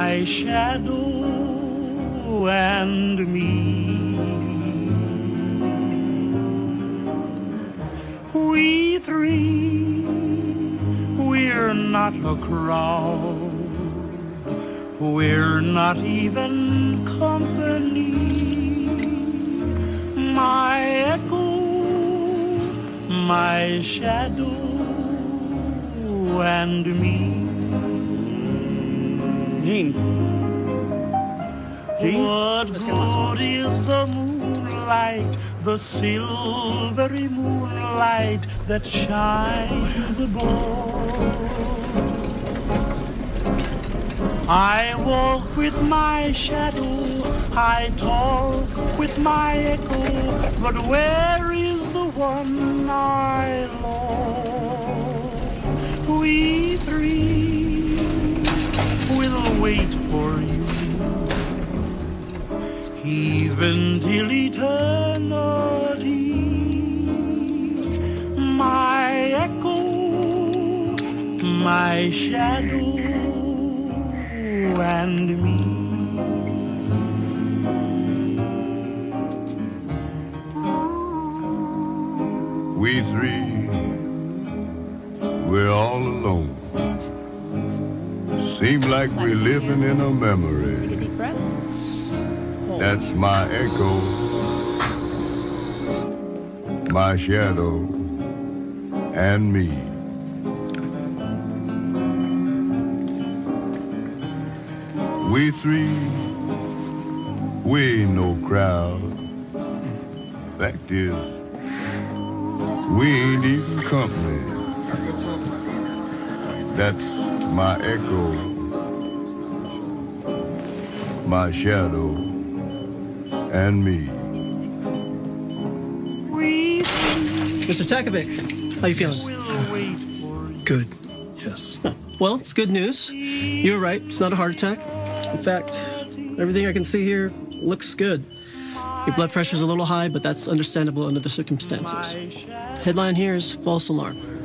my shadow and me. We three, we're not a crowd, we're not even company. My echo, my shadow and me. Gene. What good is the moonlight, the silvery moonlight that shines above? I walk with my shadow, I talk with my echo, but where is the one I love? We three will wait for you, even till eternity. My echo, my shadow and me. We three, we're all alone. Seem like we're living in a memory. Take a deep breath. Hold. That's my echo, my shadow, and me. We three, we ain't no crowd. Fact is, we ain't even company. That's my echo, my shadow, and me. Mr. Takovic, how you feeling? Good, yes. Well, it's good news. You were right, it's not a heart attack. In fact, everything I can see here looks good. Your blood pressure's a little high, but that's understandable under the circumstances. Headline here is false alarm.